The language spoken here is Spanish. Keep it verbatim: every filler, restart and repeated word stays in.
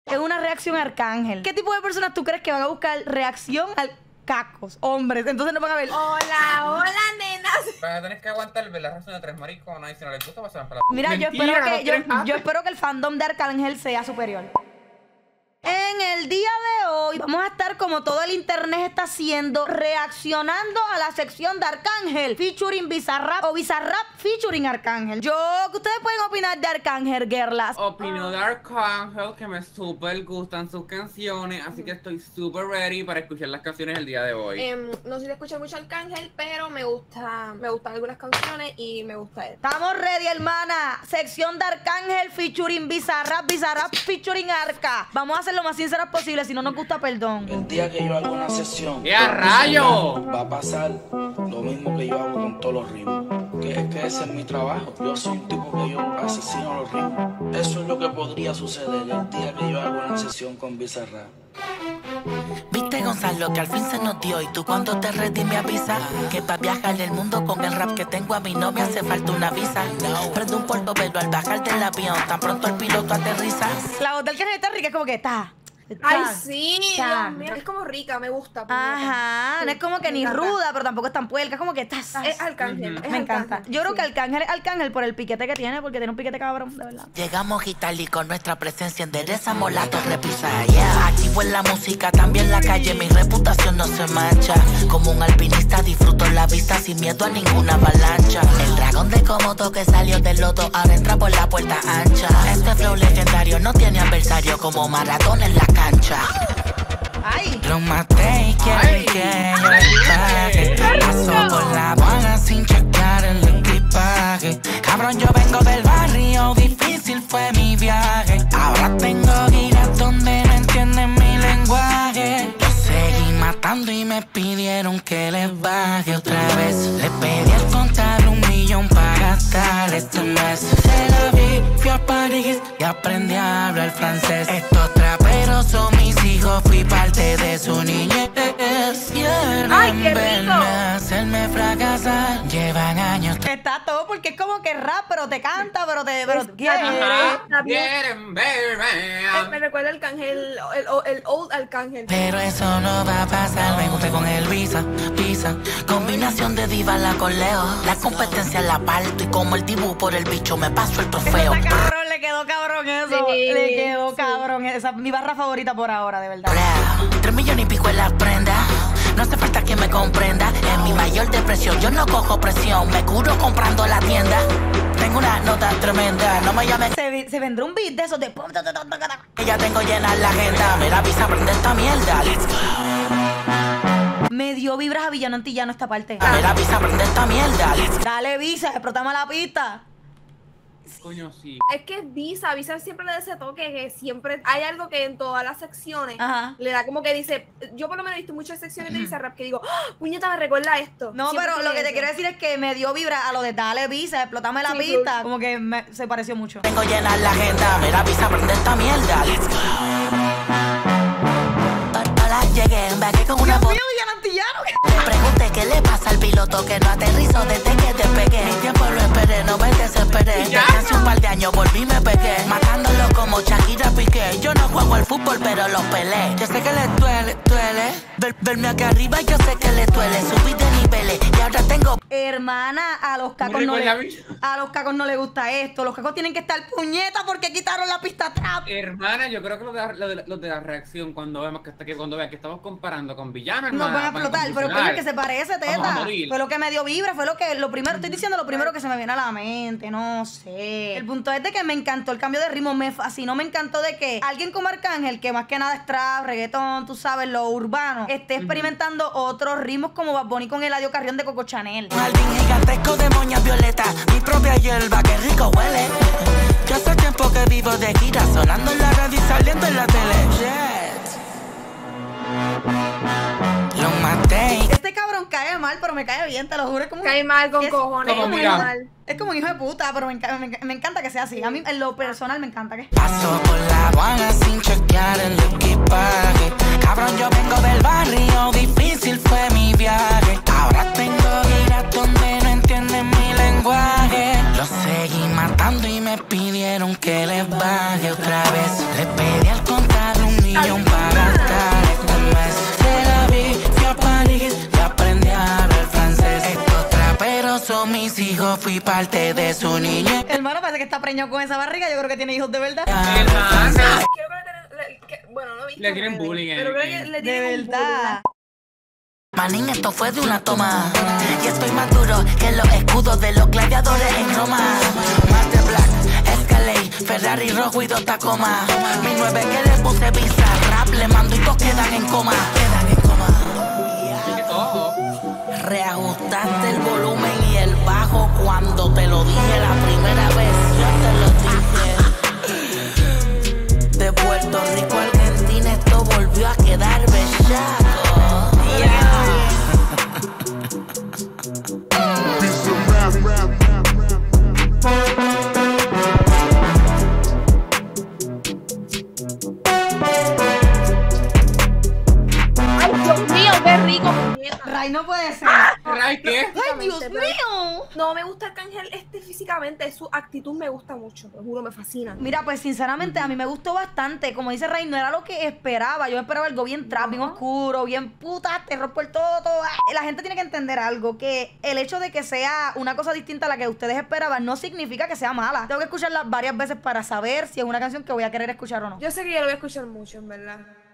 Es una reacción a Arcángel. ¿Qué tipo de personas tú crees que van a buscar reacción al cacos? Hombres. Entonces no van a ver. Hola, hola, nenas. Vas a tener que aguantar ver la reacción de tres mariconas y si no les gusta, vas a ver. Mira, yo Mentira, espero, no que, yo, quieres más. yo espero que el fandom de Arcángel sea superior. En el día de hoy vamos a estar como todo el internet está haciendo, reaccionando a la sección de Arcángel featuring Bizarrap o Bizarrap featuring Arcángel. Yo, ¿qué ustedes pueden opinar de Arcángel, girlas? Opino de Arcángel que me súper gustan sus canciones, así que estoy súper ready para escuchar las canciones el día de hoy. Eh, no sé si escucho mucho Arcángel, pero me gusta, me gustan algunas canciones y me gusta él. Estamos ready, hermana. Sección de Arcángel featuring Bizarrap, Bizarrap featuring Arca. Vamos a hacer lo más sinceras posible, si no nos gusta, perdón. El día que yo hago una sesión, ¡qué a rayo! va a pasar lo mismo que yo hago con todos los ritmos. Que es que ese es mi trabajo. Yo soy un tipo que yo asesino los ritmos. Eso es lo que podría suceder el día que yo hago una sesión con Bizarrap. Viste, Gonzalo, que al fin se nos dio. Y tú cuando te ready me avisas que para viajar el mundo con el rap que tengo a mí no me hace falta una visa. Prendo un polvo, pero al bajar del avión tan pronto el piloto aterriza. La voz del que está rica es como que está. Ay, sí, Ta. Dios mío, es como rica, me gusta. Ajá, Sí, no es como que me ni encanta. ruda, pero tampoco es tan puerca, es como que estás. Es Arcángel, es Me encanta. Arcángel, Yo creo sí. que Arcángel es Arcángel por el piquete que tiene, porque tiene un piquete cabrón, de verdad. Llegamos Gitali con nuestra presencia enderezamos la torre pisa. Yeah, activo en la música, también la calle, mi reputación no se mancha. Como un alpinista disfruto la vista sin miedo a ninguna avalancha. El dragón de Komodo que salió del loto ahora entra por la puerta ancha. Este flow legendario no tiene adversario como Maradona en la cancha. Ay. Lo maté y quieren que yo le pague. Paso por la aduana sin chequear el equipaje. Cabrón, yo vengo del barrio, difícil fue mi viaje. Ahora tengo giras donde no entienden mi lenguaje. Los seguí matando y me pidieron que les baje otra vez. Les pedí al contar un millón para gastar este mes. Se la vi, fui a París y aprendí a hablar francés. Estos traperos son mis hijos, fui parte de su niñez. Quieren ¡Ay, qué rico! verme hacerme fracasar. Llevan años. Está todo porque es como que rap, pero te canta, pero te. Pero Está quiere. bien. Ajá, quieren verme. Eh, Me recuerda al Arcángel, el, el old Arcángel. Pero eso no va a pasar, me gusta con el Visa, Visa. Combinación de diva la con Leo. La competencia la parto y como el dibujo por el bicho me paso el trofeo. Está cabrón, le quedó cabrón eso. Sí, le quedó sí. cabrón. Esa es mi barra favorita por ahora, de verdad. Bra, Tres millones y pico en la prenda. No hace falta que me comprenda. En mi mayor depresión yo no cojo presión. Me curo comprando la tienda. Tengo una nota tremenda. No me llames. Se, vi- se vendrá un beat de esos de. Que ya tengo llena la agenda. Mira, Visa, prende esta mierda. Let's go. Me dio vibras a Villano Antillano esta parte. Mira, Visa, prende esta mierda. Let's go. Dale, Visa, explotame la pista. Coño, sí. Es que Visa, Visa siempre le da ese toque que siempre hay algo que en todas las secciones Ajá. le da como que dice, yo por lo menos he visto muchas secciones de Bizarrap que digo, ¡ah, puñeta, me recuerda esto! No, Siempre pero lo que tiene te eso. quiero decir es que me dio vibra a lo de dale Visa, explotame la Sí, pista. full. Como que me- se pareció mucho. Tengo llena la agenda. Mira, Visa, prende esta mierda. Let's go. Hola, llegué, embarqué con una voz. Mío, Villano Antillano. Le pregunté qué le pasa al piloto que no aterrizó desde que te pegué. Mi tiempo lo esperé, no me desesperé. Desde hace un par de años volví y me pegué. Matándolo como Shakira Piqué. Yo no juego al fútbol, pero los peleé. Yo sé que le duele, duele. Ver- verme aquí arriba, yo sé que le duele. Subí de niveles y ahora tengo. Hermana, a los cacos Me no recuerda a le, mí. a los cacos no le gusta esto. Los cacos tienen que estar puñetas porque quitaron la pista trap. Hermana, yo creo que lo de, lo de, lo de la reacción cuando vemos que, que cuando vean que estamos comparando con villano, Nos hermana, van a explotar, pero coño, que se parece, Vamos a teta. morir. Fue lo que me dio vibra, fue lo que, lo primero, estoy diciendo lo primero que se me viene a la mente, no sé. El punto es de que me encantó el cambio de ritmo, me fascinó, me encantó de que alguien como Arcángel, que más que nada es trap, reggaetón, tú sabes, lo urbano, esté experimentando otros ritmos como Bad Bunny con Eladio Carrión de Coco Chanel. Un jardín gigantesco de moñas violetas. Mi propia hierba, que rico huele. Yo hace tiempo que vivo de gira, sonando en la radio y saliendo en la tele. Yes. Lo maté. Este cabrón cae mal, pero me cae bien, te lo juro. Es como, Cae mal con es- cojones, como cae mira. mal. es como un hijo de puta, pero me, enca- me, enca- me encanta que sea así. A mí, en lo personal, me encanta que. Paso por la aduana sin chequear el equipaje. Cabrón, yo vengo del barrio, difícil fue mi viaje. Ahora tengo giras donde no entienden mi lenguaje. Los seguí matando y me pidieron que les baje otra vez. Les pedí al contar fui parte de su niñez. Hermano, parece que está preñado con esa barriga. Yo creo que tiene hijos de verdad. Hermana. Creo que le, le- que- bueno, no he visto Le tienen redes, bullying en- pero creo que en- le De tienen un verdad. Manín, esto fue de una toma. Y estoy más duro que los escudos de los gladiadores en Roma. Master Black, Escalade, Ferrari rojo y dos Tacoma. Mi nueve que le puse pizza, rap, le mando y todos quedan en coma. Quedan en coma. ¿Qué todo? Reajustaste el volumen y el bajo cuando te lo dije la primera vez. Yo te lo dije. De Puerto Rico a Argentina esto volvió a quedar bellaco. Yeah. Ay, Dios mío, qué rico, puñeta. Ray, no puede ser. Ay, ¿qué? Ay, Dios Pero- mío. No me gusta Arcángel este físicamente, su actitud me gusta mucho, te juro, me fascina. Mira, pues sinceramente a mí me gustó bastante. Como dice Ray, no era lo que esperaba. Yo esperaba algo bien trap, bien oscuro, bien puta, terror por todo, todo. La gente tiene que entender algo, que el hecho de que sea una cosa distinta a la que ustedes esperaban no significa que sea mala. Tengo que escucharla varias veces para saber si es una canción que voy a querer escuchar o no. Yo sé que yo lo voy a escuchar mucho, en verdad.